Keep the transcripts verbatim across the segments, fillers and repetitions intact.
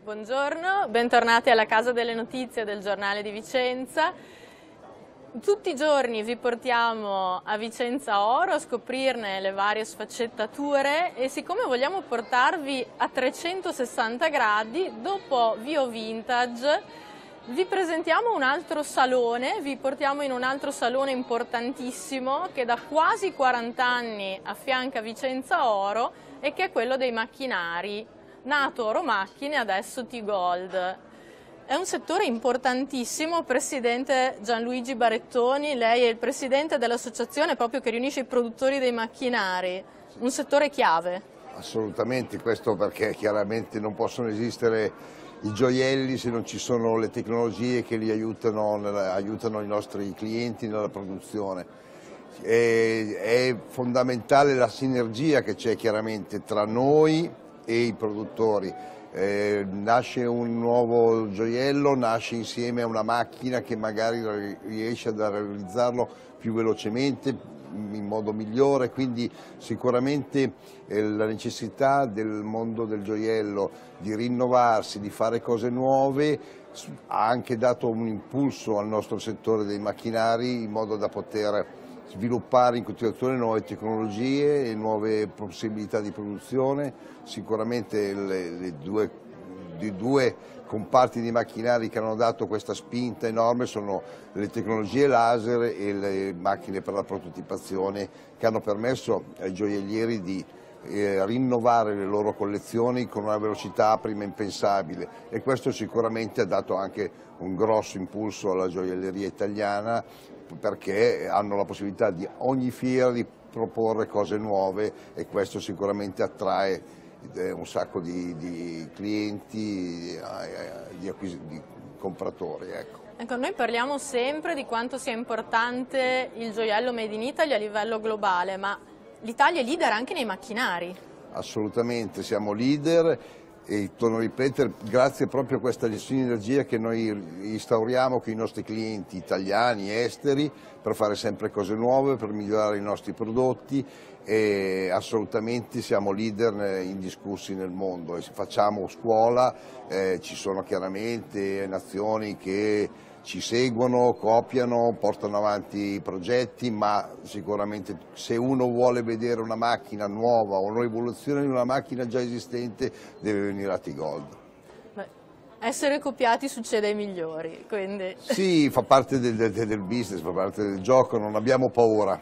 Buongiorno, bentornati alla Casa delle Notizie del Giornale di Vicenza. Tutti i giorni vi portiamo a Vicenza Oro a scoprirne le varie sfaccettature e siccome vogliamo portarvi a trecentosessanta gradi, dopo Vio Vintage vi presentiamo un altro salone, vi portiamo in un altro salone importantissimo che da quasi quaranta anni affianca Vicenza Oro e che è quello dei macchinari. Nato Oro Macchine, adesso T-Gold. È un settore importantissimo, Presidente Gianluigi Barettoni, lei è il Presidente dell'associazione proprio che riunisce i produttori dei macchinari, un settore chiave. Assolutamente, questo perché chiaramente non possono esistere i gioielli se non ci sono le tecnologie che li aiutano, aiutano i nostri clienti nella produzione. È, è fondamentale la sinergia che c'è chiaramente tra noi e i produttori. Eh, nasce un nuovo gioiello, nasce insieme a una macchina che magari riesce a realizzarlo più velocemente, in modo migliore, quindi sicuramente eh, la necessità del mondo del gioiello di rinnovarsi, di fare cose nuove, ha anche dato un impulso al nostro settore dei macchinari in modo da poter sviluppare in continuazione nuove tecnologie e nuove possibilità di produzione. Sicuramente le, le due, i due comparti di macchinari che hanno dato questa spinta enorme sono le tecnologie laser e le macchine per la prototipazione che hanno permesso ai gioiellieri di eh, rinnovare le loro collezioni con una velocità prima impensabile e questo sicuramente ha dato anche un grosso impulso alla gioielleria italiana perché hanno la possibilità di ogni fiera di proporre cose nuove e questo sicuramente attrae un sacco di, di clienti, di, di, di compratori. Ecco. Ecco, noi parliamo sempre di quanto sia importante il gioiello made in Italy a livello globale, ma l'Italia è leader anche nei macchinari. Assolutamente, siamo leader. E torno a ripetere, grazie proprio a questa sinergia che noi instauriamo con i nostri clienti italiani, esteri, per fare sempre cose nuove, per migliorare i nostri prodotti e assolutamente siamo leader indiscussi nel mondo e facciamo scuola, eh, ci sono chiaramente nazioni che ci seguono, copiano, portano avanti i progetti, ma sicuramente se uno vuole vedere una macchina nuova o un'evoluzione di una macchina già esistente deve venire a T-Gold. Essere copiati succede ai migliori, quindi... Sì, fa parte del, del, del business, fa parte del gioco, non abbiamo paura.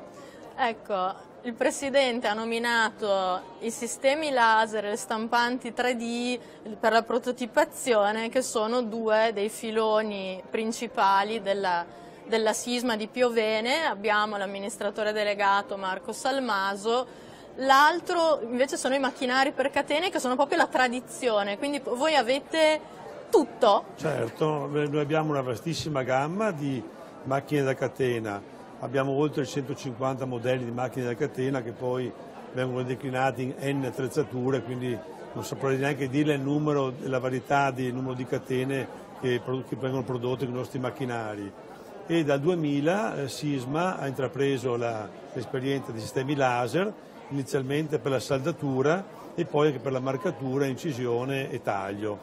Ecco, il Presidente ha nominato i sistemi laser e le stampanti tre D per la prototipazione che sono due dei filoni principali della, della sisma di Piovene. Abbiamo l'amministratore delegato Marco Salmaso, l'altro invece sono i macchinari per catene che sono proprio la tradizione, quindi voi avete tutto? Certo, noi abbiamo una vastissima gamma di macchine da catena. Abbiamo oltre centocinquanta modelli di macchine da catena che poi vengono declinati in N attrezzature, quindi non saprei neanche dire il numero, la varietà di numero di catene che, che vengono prodotte con i nostri macchinari. E dal duemila eh, Sisma ha intrapreso l'esperienza di sistemi laser, inizialmente per la saldatura e poi anche per la marcatura, incisione e taglio.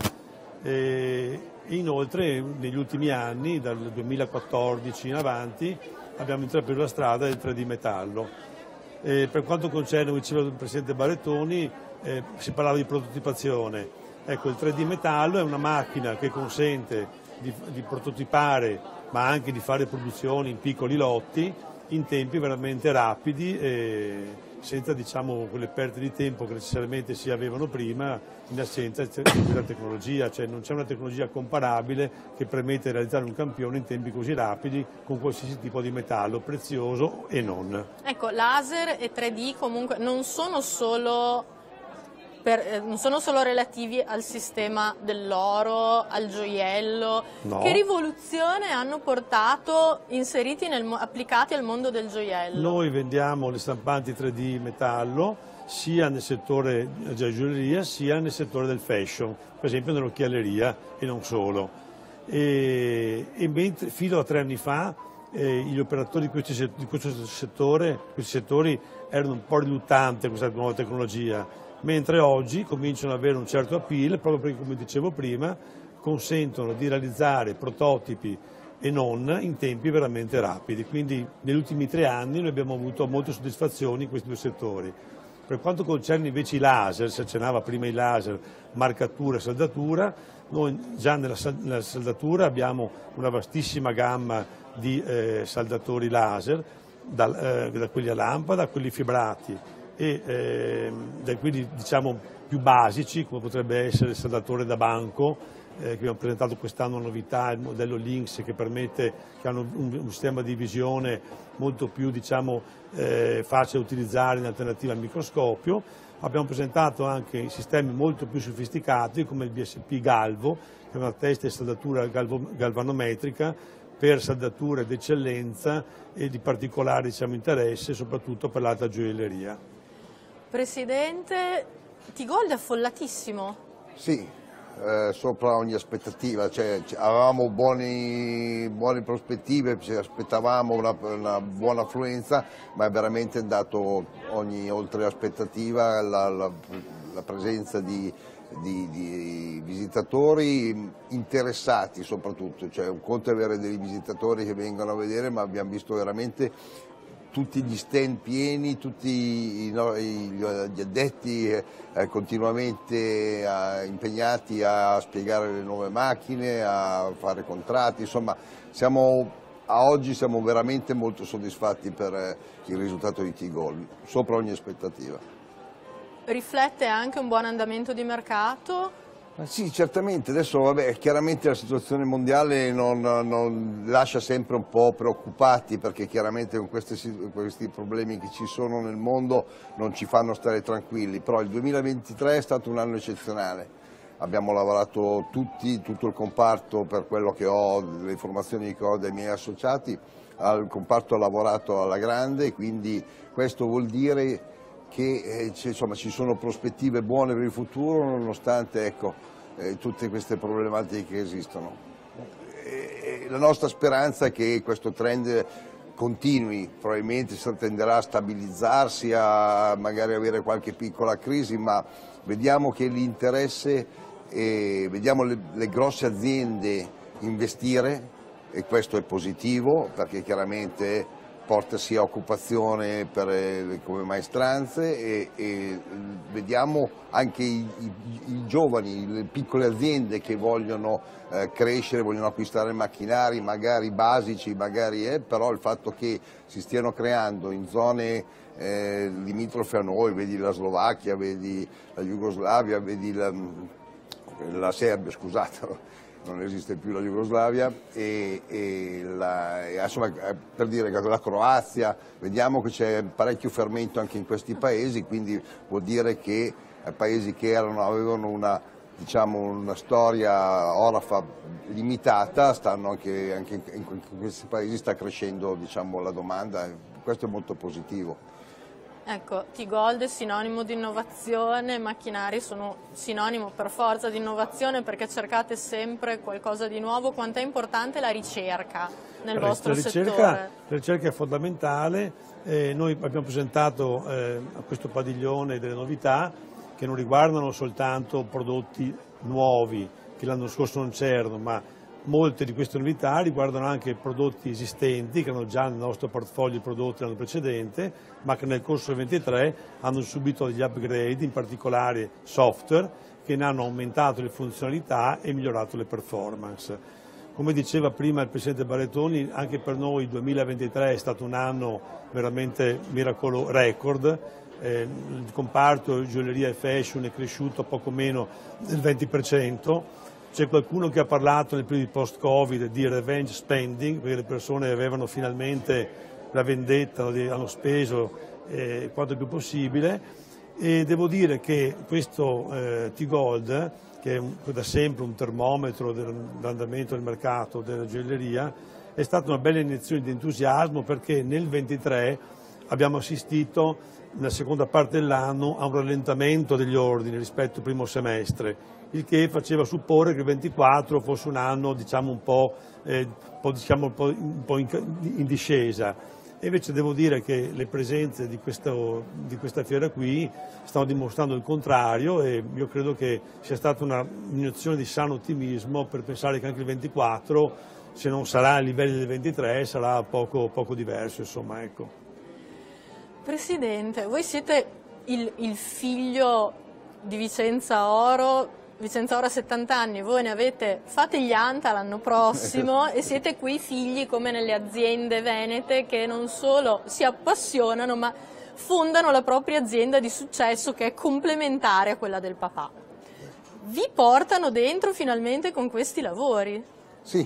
E inoltre negli ultimi anni, dal duemilaquattordici in avanti, abbiamo intrapreso la strada del tre D metallo. E per quanto concerne, come diceva il Presidente Barettoni, eh, si parlava di prototipazione. Ecco, il tre D metallo è una macchina che consente di, di prototipare, ma anche di fare produzioni in piccoli lotti, in tempi veramente rapidi e senza diciamo, quelle perdite di tempo che necessariamente si avevano prima in assenza della tecnologia, cioè non c'è una tecnologia comparabile che permette di realizzare un campione in tempi così rapidi con qualsiasi tipo di metallo, prezioso e non. Ecco, laser e tre D comunque non sono solo... Per, eh, non sono solo relativi al sistema dell'oro, al gioiello. No. Che rivoluzione hanno portato inseriti nel, applicati al mondo del gioiello? Noi vendiamo le stampanti tre D metallo sia nel settore della gioielleria sia nel settore del fashion, per esempio nell'occhialeria e non solo. E, e mentre, fino a tre anni fa eh, gli operatori di, questi, di questo settore, questi settori erano un po' riluttanti a questa nuova tecnologia. mentre oggi cominciano ad avere un certo appeal proprio perché, come dicevo prima, consentono di realizzare prototipi e non in tempi veramente rapidi. Quindi negli ultimi tre anni noi abbiamo avuto molte soddisfazioni in questi due settori. Per quanto concerne invece i laser, si accennava prima ai laser, marcatura e saldatura, noi già nella, nella saldatura abbiamo una vastissima gamma di eh, saldatori laser, da, eh, da quelli a lampada a quelli fibrati e eh, da quelli diciamo più basici, come potrebbe essere il saldatore da banco, Eh, che abbiamo presentato quest'anno novità, il modello Lynx, che permette, che hanno un, un sistema di visione molto più diciamo, eh, facile da utilizzare in alternativa al microscopio. Abbiamo presentato anche sistemi molto più sofisticati come il B S P Galvo, che è una testa di saldatura galvo, galvanometrica per saldature d'eccellenza e di particolare diciamo, interesse soprattutto per l'alta gioielleria. Presidente, T-Gold è affollatissimo. Sì. Eh, sopra ogni aspettativa, cioè, avevamo buoni, buone prospettive, ci aspettavamo una, una buona affluenza, ma è veramente andato ogni oltre aspettativa la, la, la presenza di, di, di visitatori interessati soprattutto, cioè un conto è avere dei visitatori che vengono a vedere, ma abbiamo visto veramente tutti gli stand pieni, tutti i, no, gli addetti eh, continuamente eh, impegnati a spiegare le nuove macchine, a fare contratti, insomma siamo, a oggi siamo veramente molto soddisfatti per eh, il risultato di T-Gold, sopra ogni aspettativa. Riflette anche un buon andamento di mercato? Sì, certamente, adesso vabbè, chiaramente la situazione mondiale non, non lascia sempre un po' preoccupati, perché chiaramente con questi, questi problemi che ci sono nel mondo non ci fanno stare tranquilli, però il duemilaventitré è stato un anno eccezionale, abbiamo lavorato tutti, tutto il comparto, per quello che ho, le informazioni che ho dai miei associati, il comparto ha lavorato alla grande, quindi questo vuol dire che eh, insomma, ci sono prospettive buone per il futuro nonostante ecco, eh, tutte queste problematiche che esistono. E, e la nostra speranza è che questo trend continui, probabilmente si tenderà a stabilizzarsi, a magari avere qualche piccola crisi, ma vediamo che l'interesse, eh, vediamo le, le grosse aziende investire e questo è positivo perché chiaramente porta sia occupazione per, eh, come maestranze e, e vediamo anche i, i, i giovani, le piccole aziende che vogliono eh, crescere, vogliono acquistare macchinari magari basici, magari eh, però il fatto che si stiano creando in zone eh, limitrofe a noi, vedi la Slovacchia, vedi la Jugoslavia, vedi la, la Serbia, scusate, non esiste più la Jugoslavia e, e la, e, insomma, per dire che la Croazia, vediamo che c'è parecchio fermento anche in questi paesi, quindi vuol dire che paesi che erano, avevano una, diciamo, una storia orafa limitata, stanno anche, anche in, in questi paesi sta crescendo diciamo, la domanda, questo è molto positivo. Ecco, T-Gold è sinonimo di innovazione, macchinari sono sinonimo per forza di innovazione perché cercate sempre qualcosa di nuovo. Quanto è importante la ricerca nel la vostro ricerca, settore? La ricerca è fondamentale, eh, noi abbiamo presentato eh, a questo padiglione delle novità che non riguardano soltanto prodotti nuovi che l'anno scorso non c'erano, ma molte di queste novità riguardano anche prodotti esistenti che hanno già nel nostro portfolio prodotti l'anno precedente, ma che nel corso del ventitré hanno subito degli upgrade, in particolare software, che ne hanno aumentato le funzionalità e migliorato le performance. Come diceva prima il Presidente Barretoni, anche per noi il duemilaventitré è stato un anno veramente miracolo record, eh, il comparto gioielleria e fashion è cresciuto poco meno del venti per cento. C'è qualcuno che ha parlato nel periodo post-Covid di revenge spending, perché le persone avevano finalmente la vendetta, hanno speso eh, quanto più possibile e devo dire che questo eh, T-Gold, che è un, da sempre un termometro dell'andamento del mercato della gioielleria, è stata una bella iniezione di entusiasmo perché nel ventitré abbiamo assistito nella seconda parte dell'anno a un rallentamento degli ordini rispetto al primo semestre, il che faceva supporre che il ventiquattro fosse un anno diciamo un po', eh, un po', diciamo, un po', un po' in, in discesa. E invece devo dire che le presenze di, questo, di questa fiera qui stanno dimostrando il contrario, e io credo che sia stata un'iniezione di sano ottimismo per pensare che anche il ventiquattro, se non sarà a livelli del ventitré, sarà poco, poco diverso, insomma, ecco. Presidente, voi siete il, il figlio di Vicenza Oro. Vicenza Oro ha settanta anni, voi ne avete, fate gli anta l'anno prossimo e siete qui figli come nelle aziende venete che non solo si appassionano ma fondano la propria azienda di successo che è complementare a quella del papà. Vi portano dentro finalmente con questi lavori? Sì,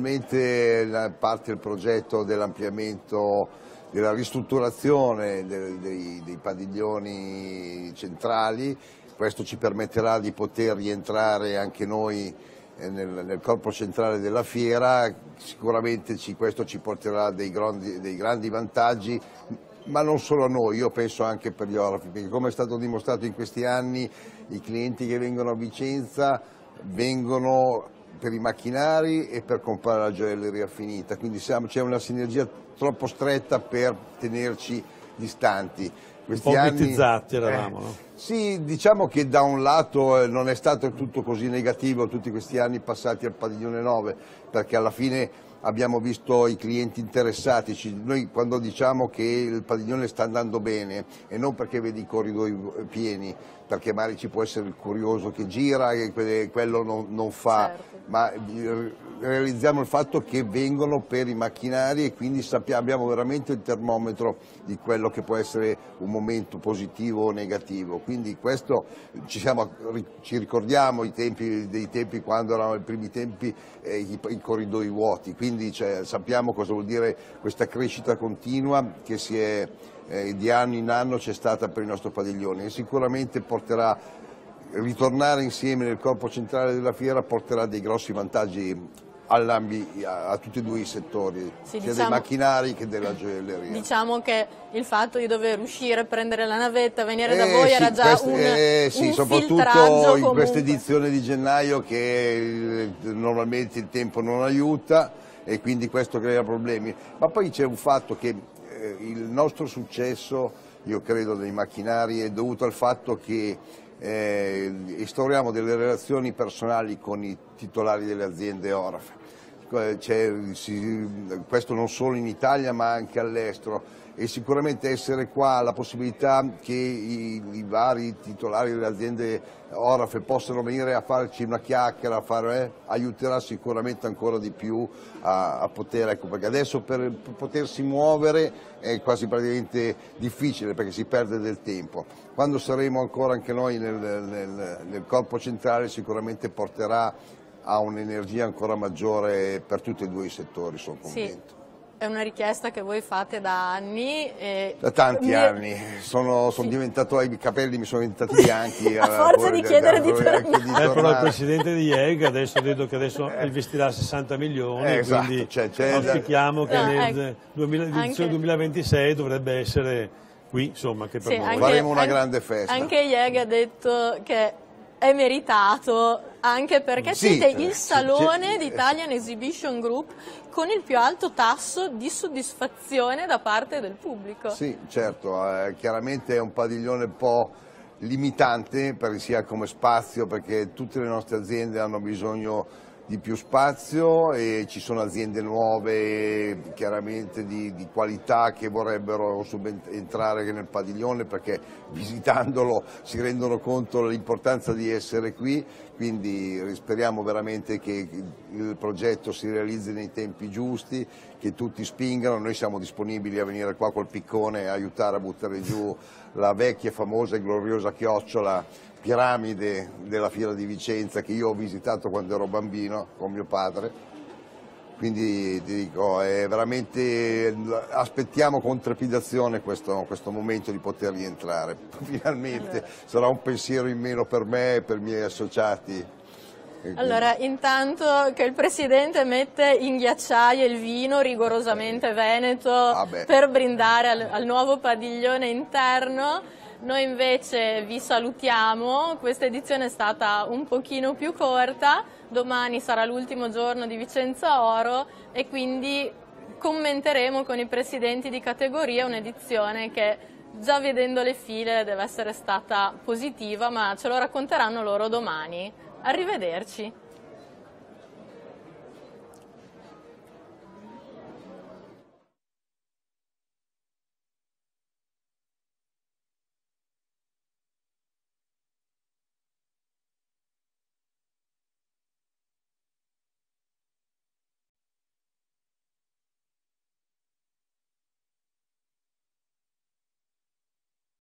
finalmente parte il progetto dell'ampliamento, della ristrutturazione dei, dei, dei padiglioni centrali. Questo ci permetterà di poter rientrare anche noi nel, nel corpo centrale della fiera, sicuramente ci, questo ci porterà dei grandi, dei grandi vantaggi, ma non solo a noi, io penso anche per gli orafi, perché come è stato dimostrato in questi anni i clienti che vengono a Vicenza vengono per i macchinari e per comprare la gioielleria finita, quindi c'è una sinergia troppo stretta per tenerci distanti. Questi un po' anni, mitizzati eravamo, eh, no? Sì, diciamo che da un lato eh, non è stato tutto così negativo tutti questi anni passati al padiglione nove, perché alla fine abbiamo visto i clienti interessati. Noi quando diciamo che il padiglione sta andando bene, e non perché vedi i corridoi pieni, perché magari ci può essere il curioso che gira e quello non, non fa, certo. Ma realizziamo il fatto che vengono per i macchinari e quindi sappiamo, abbiamo veramente il termometro di quello che può essere un momento positivo o negativo. Quindi questo ci, siamo, ci ricordiamo i tempi, dei tempi quando erano i primi tempi eh, i, i corridoi vuoti, quindi cioè, sappiamo cosa vuol dire questa crescita continua che si è eh, di anno in anno c'è stata per il nostro padiglione e sicuramente porterà, ritornare insieme nel corpo centrale della fiera porterà dei grossi vantaggi a, a tutti e due i settori, sì, sia diciamo, dei macchinari che della gioielleria. Diciamo che il fatto di dover uscire a prendere la navetta, venire eh, da voi sì, era già quest, un, eh, sì, un soprattutto in comunque. questa edizione di gennaio che eh, normalmente il tempo non aiuta e quindi questo crea problemi. Ma poi c'è un fatto che eh, il nostro successo, io credo, dei macchinari è dovuto al fatto che Eh, instauriamo delle relazioni personali con i titolari delle aziende Oraf. Si, questo non solo in Italia ma anche all'estero, e sicuramente essere qua, la possibilità che i, i vari titolari delle aziende Oraf possano venire a farci una chiacchiera, a fare, eh, aiuterà sicuramente ancora di più a, a poter, ecco, perché adesso per, per potersi muovere è quasi praticamente difficile perché si perde del tempo. Quando saremo ancora anche noi nel, nel, nel corpo centrale sicuramente porterà a un'energia ancora maggiore per tutti e due i settori, sono convinto. Sì. È una richiesta che voi fate da anni. E da tanti mi... anni, sono, sono sì. diventato, i capelli mi sono diventati bianchi. A forza di chiedere di tornare. Eh, però il presidente di I E G adesso vedo che adesso eh. investirà sessanta milioni, eh, esatto. quindi cioè, auspichiamo da... che no, nel ecco. duemila, anche... duemilaventisei dovrebbe essere qui, insomma, che per sì, noi. Anche, faremo una anche, grande festa. Anche I E G ha detto che è meritato, anche perché sì, siete il salone di Italian Exhibition Group con il più alto tasso di soddisfazione da parte del pubblico. Sì, certo, eh, chiaramente è un padiglione un po' limitante per sia come spazio, perché tutte le nostre aziende hanno bisogno di più spazio e ci sono aziende nuove chiaramente di, di qualità che vorrebbero entrare nel padiglione perché visitandolo si rendono conto dell'importanza di essere qui, quindi speriamo veramente che il progetto si realizzi nei tempi giusti, che tutti spingano. Noi siamo disponibili a venire qua col piccone e aiutare a buttare giù la vecchia, famosa e gloriosa chiocciola piramide della Fiera di Vicenza che io ho visitato quando ero bambino con mio padre, quindi ti dico, è veramente, aspettiamo con trepidazione questo, questo momento di poter rientrare, finalmente sarà un pensiero in meno per me e per i miei associati. Allora, intanto che il Presidente mette in ghiacciaio il vino rigorosamente veneto ah per brindare al, al nuovo padiglione interno. Noi invece vi salutiamo, questa edizione è stata un pochino più corta, domani sarà l'ultimo giorno di Vicenza Oro e quindi commenteremo con i presidenti di categoria un'edizione che già vedendo le file deve essere stata positiva, ma ce lo racconteranno loro domani. Arrivederci.